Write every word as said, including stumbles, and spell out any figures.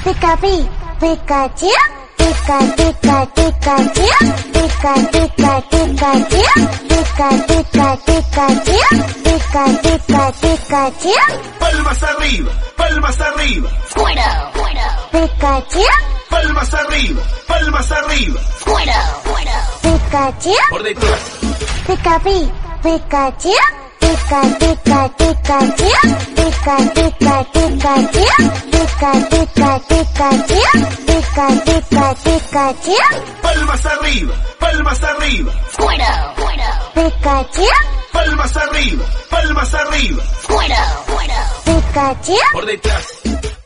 Pica, pi, Pikachu. Pica, pica, Pikachu. Pica, pica, Pikachu. Pica, pica, Pikachu. Pica, pica, Pikachu. Palmas arriba, palmas arriba. Fuera, fuera. Pikachu. Palmas arriba, palmas arriba. Fuera, fuera. Pikachu. Por detrás. Pica, pi, Pikachu. Pica, pica, Pikachu. Pica, pica, Pikachu. Pica, pica, Pikachu. Pica, pica, Pikachu. Palmas arriba, palmas arriba. Fuera, fuera. Pikachu. Palmas arriba, palmas arriba. Fuera, fuera. Pikachu. Por detrás.